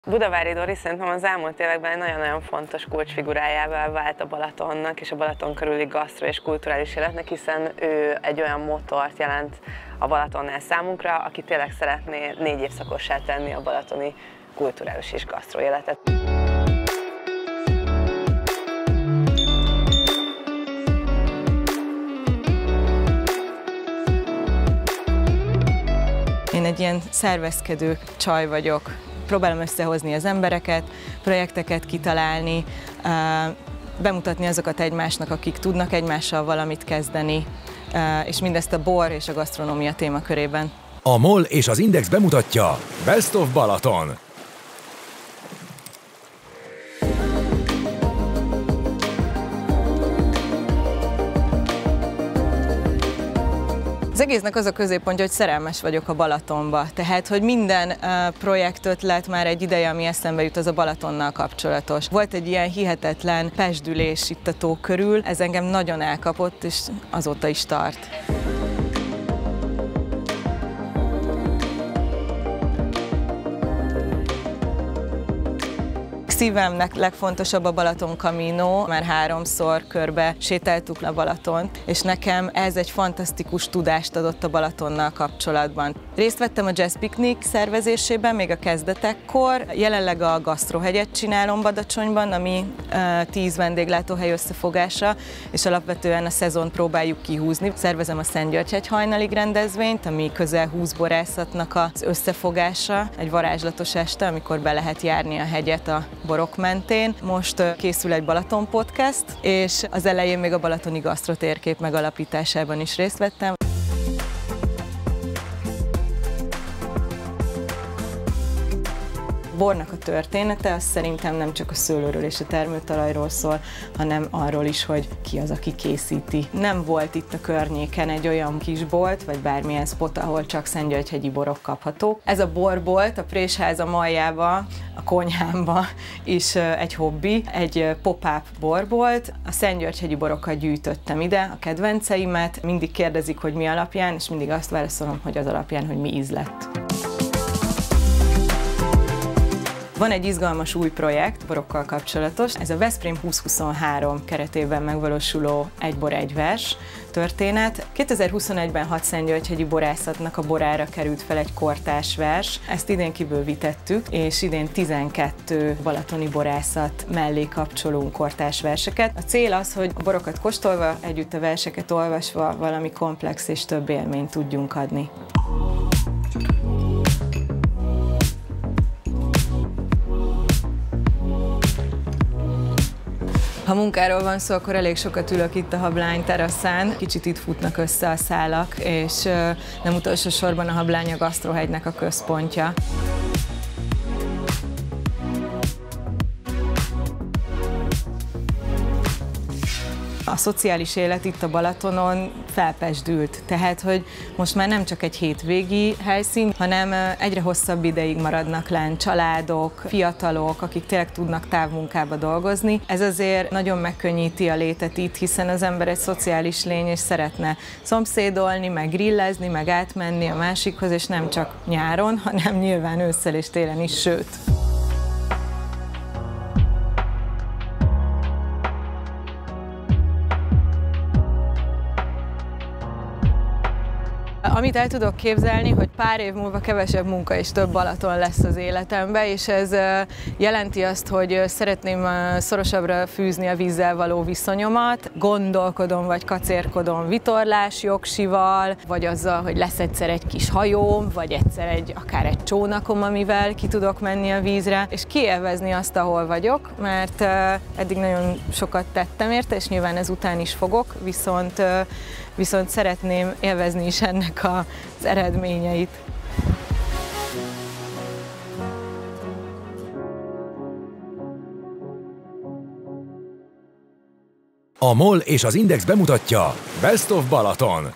Budavári Dori szerintem az elmúlt években egy nagyon-nagyon fontos kulcsfigurájává vált a Balatonnak és a Balaton körüli gasztro és kulturális életnek, hiszen ő egy olyan motort jelent a Balatonnál számunkra, aki tényleg szeretné 4 évszakossá tenni a balatoni kulturális és gasztro életet. Én egy ilyen szervezkedő csaj vagyok. Próbálom összehozni az embereket, projekteket kitalálni, bemutatni azokat egymásnak, akik tudnak egymással valamit kezdeni, és mindezt a bor és a gasztronómia témakörében. A MOL és az Index bemutatja Best of Balaton. Az egésznek az a középpontja, hogy szerelmes vagyok a Balatonba. Tehát, hogy minden projektötlet már egy ideje, ami eszembe jut, az a Balatonnal kapcsolatos. Volt egy ilyen hihetetlen pezsdülés itt a tó körül, ez engem nagyon elkapott, és azóta is tart. Szívemnek legfontosabb a Balaton Camino, már 3-szor körbe sétáltuk a Balatont, és nekem ez egy fantasztikus tudást adott a Balatonnal kapcsolatban. Részt vettem a Jazz Picnic szervezésében, még a kezdetekkor, jelenleg a Gasztrohegyet csinálom Badacsonyban, ami 10 vendéglátóhely összefogása, és alapvetően a szezont próbáljuk kihúzni. Szervezem a Szentgyörgyhegy hajnalig rendezvényt, ami közel 20 borászatnak az összefogása, egy varázslatos este, amikor be lehet járni a hegyet a borok mentén. Most készül egy Balaton podcast, és az elején még a balatoni gasztrotérkép megalapításában is részt vettem. Bornak a története az szerintem nem csak a szőlőről és a termőtalajról szól, hanem arról is, hogy ki az, aki készíti. Nem volt itt a környéken egy olyan kisbolt, vagy bármilyen spot, ahol csak szentgyörgyhegyi borok kaphatók. Ez a borbolt a Présháza Maljába, a konyhámba is egy hobbi, egy pop-up borbolt. A szentgyörgyhegyi borokat gyűjtöttem ide, a kedvenceimet. Mindig kérdezik, hogy mi alapján, és mindig azt válaszolom, hogy az alapján, hogy mi íz lett. Van egy izgalmas új projekt, borokkal kapcsolatos. Ez a Veszprém 2023 keretében megvalósuló Egy bor, egy vers történet. 2021-ben 6 szentgyörgyhegyi borászatnak a borára került fel egy kortárs vers. Ezt idén kibővítettük, és idén 12 balatoni borászat mellé kapcsolunk kortárs verseket. A cél az, hogy a borokat kóstolva, együtt a verseket olvasva valami komplex és több élményt tudjunk adni. Ha munkáról van szó, akkor elég sokat ülök itt a Hablány teraszán. Kicsit itt futnak össze a szálak, és nem utolsó sorban a Hablány a Gasztrohegynek a központja. A szociális élet itt a Balatonon felpezsdült, tehát hogy most már nem csak egy hétvégi helyszín, hanem egyre hosszabb ideig maradnak lenn családok, fiatalok, akik tényleg tudnak távmunkába dolgozni. Ez azért nagyon megkönnyíti a létet itt, hiszen az ember egy szociális lény, és szeretne szomszédolni, meg grillezni, meg átmenni a másikhoz, és nem csak nyáron, hanem nyilván ősszel és télen is, sőt. Amit el tudok képzelni, hogy pár év múlva kevesebb munka és több Balaton lesz az életemben, és ez jelenti azt, hogy szeretném szorosabbra fűzni a vízzel való viszonyomat. Gondolkodom vagy kacérkodom vitorlás jogsival, vagy azzal, hogy lesz egyszer egy kis hajóm, vagy egyszer akár egy csónakom, amivel ki tudok menni a vízre, és kiélvezni azt, ahol vagyok, mert eddig nagyon sokat tettem érte, és nyilván ezután is fogok, viszont szeretném élvezni is ennek az eredményeit. A MOL és az Index bemutatja Best of Balaton.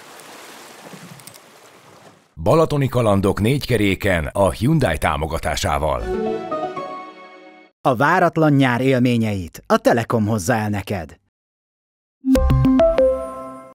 Balatoni kalandok 4 keréken a Hyundai támogatásával. A váratlan nyár élményeit a Telekom hozza el neked.